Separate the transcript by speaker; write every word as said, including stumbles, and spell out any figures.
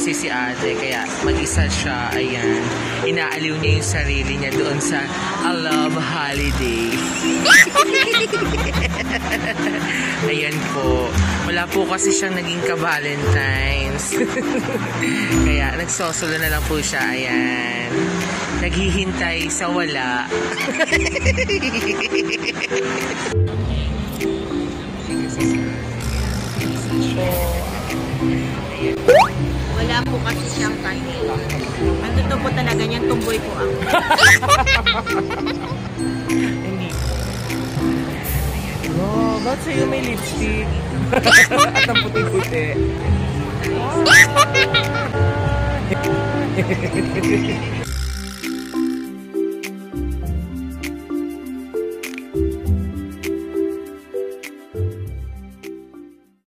Speaker 1: kasi si ate, kaya mag-isa siya, ayan. Inaaliw niya yung sarili niya doon sa I love holiday. Ayan po. Wala po kasi siyang naging ka-Valentine's. Kaya nagsosolo na lang po siya, ayan. Naghihintay sa wala.
Speaker 2: Wala po kasi siyang kanila. Ang totoo po talaga niyang tumboy po ako.
Speaker 1: Hindi. Oh, ba't sa'yo may lipstick? At ang puti-puti.